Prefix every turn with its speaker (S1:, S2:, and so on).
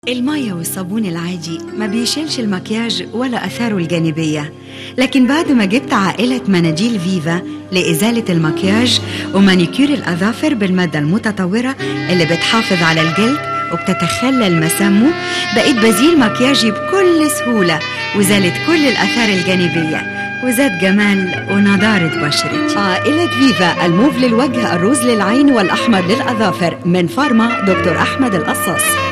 S1: المية والصابون العادي ما بيشيلش المكياج ولا أثاره الجانبية، لكن بعد ما جبت عائلة مناديل فيفا لإزالة المكياج ومانيكير الأظافر بالمادة المتطورة اللي بتحافظ على الجلد وبتتخلل مسامه، بقيت بزيل مكياجي بكل سهولة وزالت كل الآثار الجانبية وزاد جمال ونضارة بشرتي.
S2: عائلة فيفا، الموف للوجه، الروز للعين والأحمر للأظافر، من فارما دكتور أحمد القصاص.